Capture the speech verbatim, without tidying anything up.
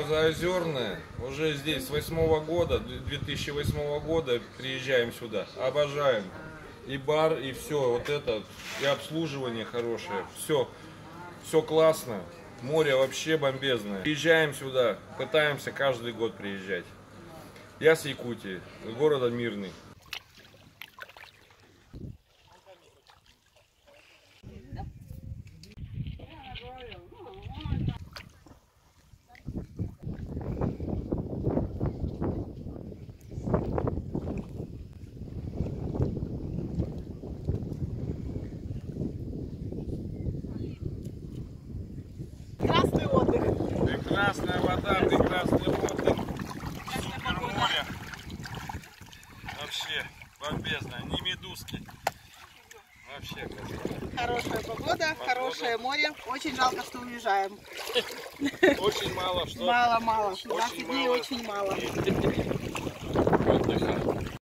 Заозерное. Уже здесь с восьмого года, две тысячи восьмого года приезжаем сюда. Обожаем. И бар, и все. Вот это. И обслуживание хорошее. Все. Все классно. Море вообще бомбезное. Приезжаем сюда. Пытаемся каждый год приезжать. Я с Якутии. Города Мирный. Прекрасный отдых. Прекрасная вода, прекрасный отдых. Супер море. Вообще бомбезно. Не медузки. Вообще красота. Хорошая погода, погода, хорошее море. Очень жалко, что уезжаем. Очень мало что. Мало-мало. двадцать Очень дней мало. очень мало. Отдыха.